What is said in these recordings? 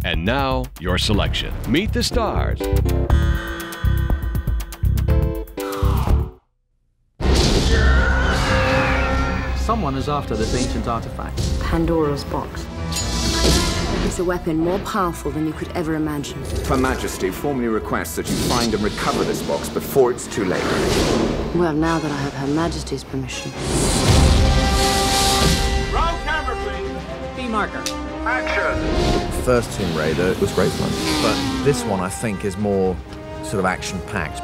And now, your selection. Meet the stars. Someone is after this ancient artifact. Pandora's box. It's a weapon more powerful than you could ever imagine. Her Majesty formally requests that you find and recover this box before it's too late. Well, now that I have Her Majesty's permission. Roll camera, please. B marker. Action. First Tomb Raider was great fun, but this one I think is more sort of action-packed.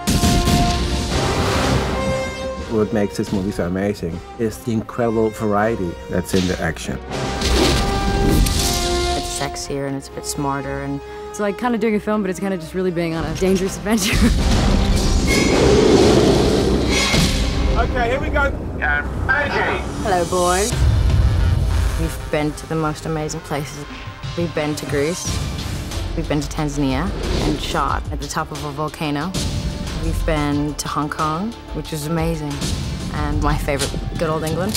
What makes this movie so amazing is the incredible variety that's in the action. It's sexier and it's a bit smarter, and it's like kind of doing a film, but it's kind of just really being on a dangerous adventure. Okay, here we go. Angie. Hello, boys. We've been to the most amazing places. We've been to Greece. We've been to Tanzania and shot at the top of a volcano. We've been to Hong Kong, which was amazing, and my favorite, good old England.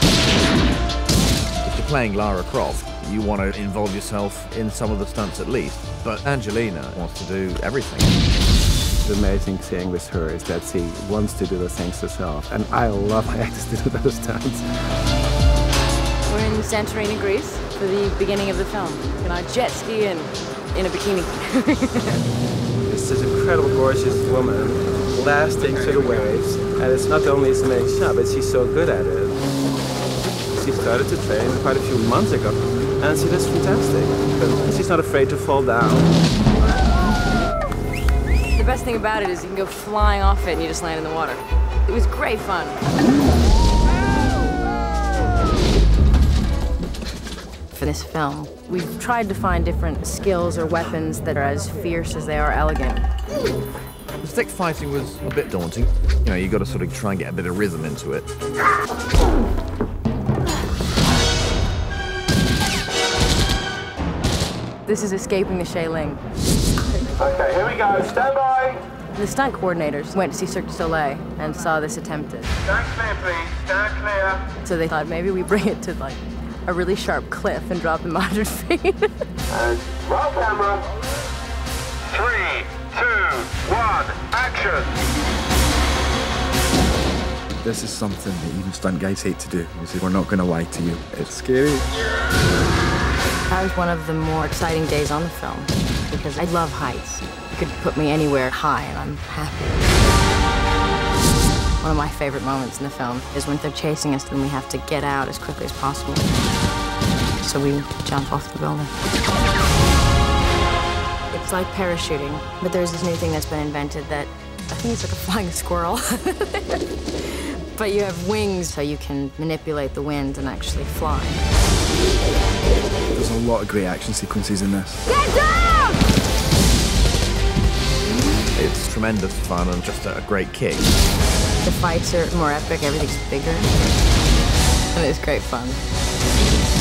If you're playing Lara Croft, you want to involve yourself in some of the stunts at least, but Angelina wants to do everything. The amazing thing with her is that she wants to do the things herself, and I love my actors to do those stunts. We're in Santorini, Greece, for the beginning of the film. And I jet ski and in a bikini. It's this incredible, gorgeous woman blasting through the waves, and it's not only an amazing shot, but she's so good at it. She started to train quite a few months ago, and she does fantastic. But she's not afraid to fall down. The best thing about it is you can go flying off it and you just land in the water. It was great fun. For this film, we've tried to find different skills or weapons that are as fierce as they are elegant. The stick fighting was a bit daunting. You know, you've got to sort of try and get a bit of rhythm into it. This is escaping the Shaolin. Okay, here we go. Stand by. The stunt coordinators went to see Cirque du Soleil and saw this attempted. Stand clear, please. Stand clear. So they thought maybe we bring it to like a really sharp cliff and drop them 100 feet. And roll camera. 3, 2, 1, action. This is something that even stunt guys hate to do. They say, we're not going to lie to you. It's scary. That was one of the more exciting days on the film because I love heights. You could put me anywhere high and I'm happy. One of my favorite moments in the film is when they're chasing us and we have to get out as quickly as possible. So we jump off the building. It's like parachuting, but there's this new thing that's been invented that I think it's like a flying squirrel. But you have wings so you can manipulate the wind and actually fly. There's a lot of great action sequences in this. Get down! It's tremendous fun and just a great kick. The fights are more epic, everything's bigger, and it's great fun.